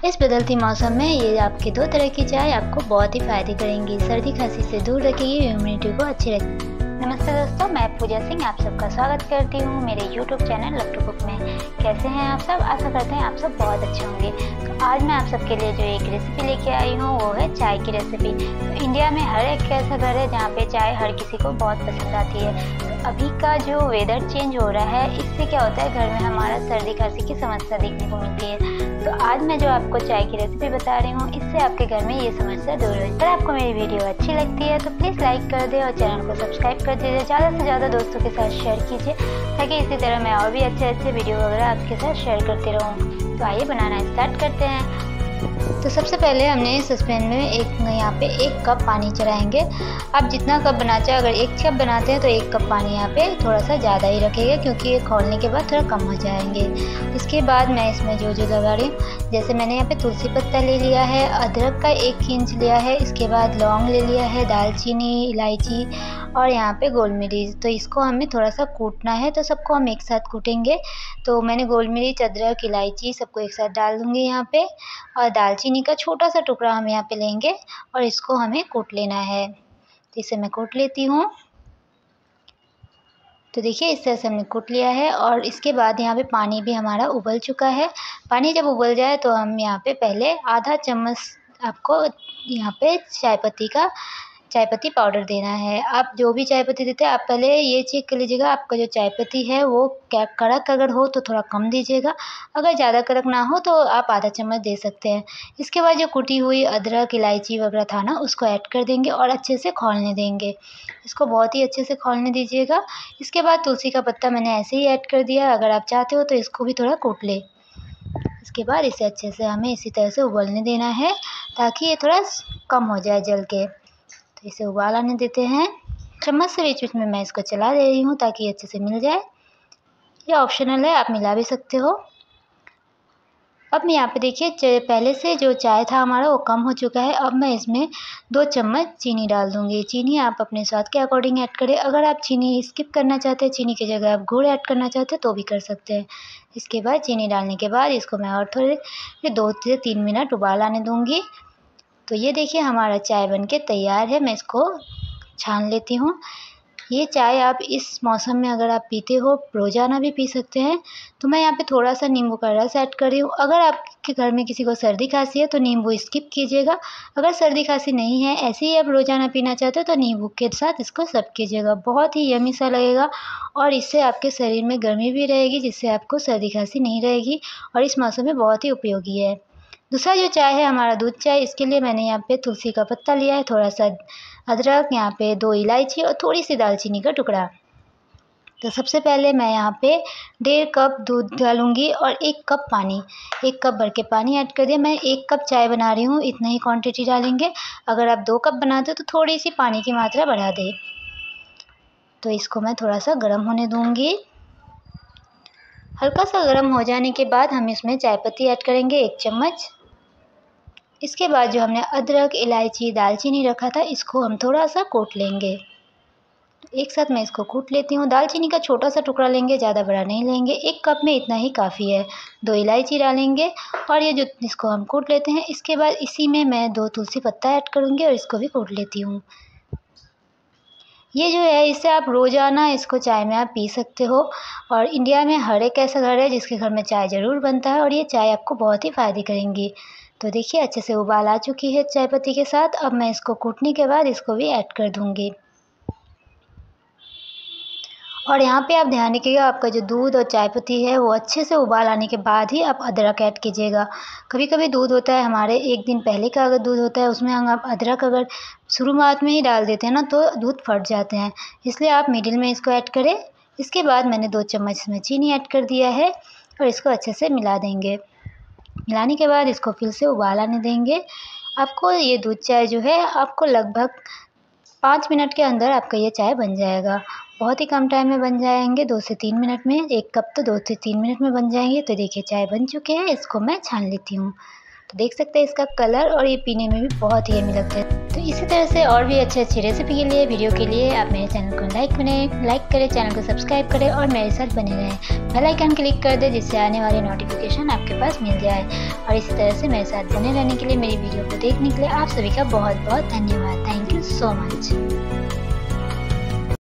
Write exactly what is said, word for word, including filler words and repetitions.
इस बदलती मौसम में ये आपके दो तरह की चाय आपको बहुत ही फ़ायदे करेंगी। सर्दी खांसी से दूर रखेगी, इम्यूनिटी को अच्छी रखेगी। नमस्ते दोस्तों, मैं पूजा सिंह आप सबका स्वागत करती हूँ मेरे यूट्यूब चैनल लट्टू कुक में। कैसे हैं आप सब? आशा करते हैं आप सब बहुत अच्छे होंगे। तो आज मैं आप सबके लिए जो एक रेसिपी लेके आई हूँ वो है चाय की रेसिपी। तो इंडिया में हर एक ऐसा घर है जहाँ पे चाय हर किसी को बहुत पसंद आती है। तो अभी का जो वेदर चेंज हो रहा है, इससे क्या होता है, घर में हमारा सर्दी खांसी की समस्या देखने को मिलती है। तो आज मैं जो आपको चाय की रेसिपी बता रही हूँ, इससे आपके घर में ये समस्या दूर हो। अगर आपको मेरी वीडियो अच्छी लगती है तो प्लीज़ लाइक कर दे और चैनल को सब्सक्राइब कर दीजिए। ज़्यादा से ज़्यादा दोस्तों के साथ शेयर कीजिए ताकि इसी तरह मैं और भी अच्छे अच्छे वीडियो वगैरह आपके साथ शेयर करती रहूँ। तो आइए बनाना स्टार्ट करते हैं। तो सबसे पहले हमने सस्पेन में एक यहाँ पे एक कप पानी चढ़ाएंगे। आप जितना कप बनाते हैं, अगर एक कप बनाते हैं तो एक कप पानी यहाँ पे थोड़ा सा ज़्यादा ही रखिएगा क्योंकि ये खोलने के बाद थोड़ा कम हो जाएंगे। इसके बाद मैं इसमें जो जो लगा रही हूँ, जैसे मैंने यहाँ पे तुलसी पत्ता ले लिया है, अदरक का एक इंच लिया है, इसके बाद लौंग ले लिया है, दालचीनी, इलायची और यहाँ पे गोल मिर्च। तो इसको हमें थोड़ा सा कूटना है, तो सबको हम एक साथ कूटेंगे। तो मैंने गोल मिर्च, अदरक, इलायची सबको एक साथ डाल दूँगी यहाँ पे, और दालचीनी का छोटा सा टुकड़ा हम यहाँ पे लेंगे और इसको हमें कूट लेना है। तो इसे मैं कूट लेती हूँ। तो देखिए इस तरह से हमने कूट लिया है और इसके बाद यहाँ पे पानी भी हमारा उबल चुका है। पानी जब उबल जाए तो हम यहाँ पे पहले आधा चम्मच आपको यहाँ पे चाय पत्ती का चाय पत्ती पाउडर देना है। आप जो भी चाय पत्ती देते हैं, आप पहले ये चेक कर लीजिएगा आपका जो चाय पत्ती है वो क्या कड़क अगर हो तो थोड़ा कम दीजिएगा, अगर ज़्यादा कड़क ना हो तो आप आधा चम्मच दे सकते हैं। इसके बाद जो कुटी हुई अदरक, इलायची वगैरह था ना, उसको ऐड कर देंगे और अच्छे से खौलने देंगे। इसको बहुत ही अच्छे से खौलने दीजिएगा। इसके बाद तुलसी का पत्ता मैंने ऐसे ही ऐड कर दिया, अगर आप चाहते हो तो इसको भी थोड़ा कूट ले। इसके बाद इसे अच्छे से हमें इसी तरह से उबलने देना है ताकि ये थोड़ा कम हो जाए जल के। तो इसे उबाल आने देते हैं। चम्मच से बीच बीच में मैं इसको चला दे रही हूँ ताकि अच्छे से मिल जाए। ये ऑप्शनल है, आप मिला भी सकते हो। अब मैं यहाँ पे देखिए पहले से जो चाय था हमारा वो कम हो चुका है। अब मैं इसमें दो चम्मच चीनी डाल दूँगी। चीनी आप अपने स्वाद के अकॉर्डिंग ऐड करें। अगर आप चीनी स्किप करना चाहते हैं, चीनी की जगह आप गुड़ ऐड करना चाहते हैं तो भी कर सकते हैं। इसके बाद चीनी डालने के बाद इसको मैं और थोड़े दो से तीन मिनट उबाल आने दूँगी। तो ये देखिए हमारा चाय बनके तैयार है। मैं इसको छान लेती हूँ। ये चाय आप इस मौसम में अगर आप पीते हो, रोज़ाना भी पी सकते हैं। तो मैं यहाँ पे थोड़ा सा नींबू का रस ऐड कर रही हूँ। अगर आपके घर में किसी को सर्दी खांसी है तो नींबू स्किप कीजिएगा। अगर सर्दी खांसी नहीं है, ऐसे ही आप रोज़ाना पीना चाहते हो तो नींबू के साथ इसको सर्व कीजिएगा। बहुत ही यम्मी सा लगेगा और इससे आपके शरीर में गर्मी भी रहेगी, जिससे आपको सर्दी खांसी नहीं रहेगी और इस मौसम में बहुत ही उपयोगी है। दूसरा जो चाय है हमारा दूध चाय, इसके लिए मैंने यहाँ पे तुलसी का पत्ता लिया है, थोड़ा सा अदरक, यहाँ पे दो इलायची और थोड़ी सी दालचीनी का टुकड़ा। तो सबसे पहले मैं यहाँ पे डेढ़ कप दूध डालूँगी और एक कप पानी, एक कप भर के पानी ऐड कर दिया। मैं एक कप चाय बना रही हूँ, इतना ही क्वांटिटी डालेंगे। अगर आप दो कप बनाते हो तो थोड़ी सी पानी की मात्रा बढ़ा दें। तो इसको मैं थोड़ा सा गर्म होने दूँगी। हल्का सा गर्म हो जाने के बाद हम इसमें चाय पत्ती ऐड करेंगे, एक चम्मच। इसके बाद जो हमने अदरक, इलायची, दालचीनी रखा था, इसको हम थोड़ा सा कूट लेंगे। एक साथ मैं इसको कूट लेती हूँ। दालचीनी का छोटा सा टुकड़ा लेंगे, ज़्यादा बड़ा नहीं लेंगे। एक कप में इतना ही काफ़ी है। दो इलायची डालेंगे और ये जो इसको हम कूट लेते हैं। इसके बाद इसी में मैं दो तुलसी पत्ता ऐड करूँगी और इसको भी कूट लेती हूँ। ये जो है इससे आप रोज़ाना इसको चाय में आप पी सकते हो और इंडिया में हर एक ऐसा घर है जिसके घर में चाय ज़रूर बनता है और ये चाय आपको बहुत ही फ़ायदे करेंगी। तो देखिए अच्छे से उबाल आ चुकी है चाय पत्ती के साथ। अब मैं इसको कूटने के बाद इसको भी ऐड कर दूँगी। और यहाँ पे आप ध्यान रखिएगा आपका जो दूध और चाय पत्ती है वो अच्छे से उबाल आने के बाद ही आप अदरक ऐड कीजिएगा। कभी कभी दूध होता है हमारे एक दिन पहले का, अगर दूध होता है उसमें हम आप अदरक अगर शुरुआत में ही डाल देते हैं ना तो दूध फट जाते हैं, इसलिए आप मिडिल में इसको ऐड करें। इसके बाद मैंने दो चम्मच इसमें चीनी ऐड कर दिया है और इसको अच्छे से मिला देंगे। मिलाने के बाद इसको फिर से उबाल आने देंगे। आपको ये दूध चाय जो है आपको लगभग पाँच मिनट के अंदर आपका ये चाय बन जाएगा। बहुत ही कम टाइम में बन जाएंगे, दो से तीन मिनट में। एक कप तो दो से तीन मिनट में बन जाएंगे। तो देखिए चाय बन चुके हैं, इसको मैं छान लेती हूँ। तो देख सकते हैं इसका कलर, और ये पीने में भी बहुत ही यम्मी लगता है। तो इसी तरह से और भी अच्छे अच्छे रेसिपी के लिए, वीडियो के लिए आप मेरे चैनल को लाइक करें लाइक करें चैनल को सब्सक्राइब करें और मेरे साथ बने रहें। बेल आइकन क्लिक कर दें जिससे आने वाली नोटिफिकेशन आपके पास मिल जाए। और इसी तरह से मेरे साथ बने रहने के लिए, मेरी वीडियो को देखने के लिए आप सभी का बहुत बहुत धन्यवाद। Thank you so much.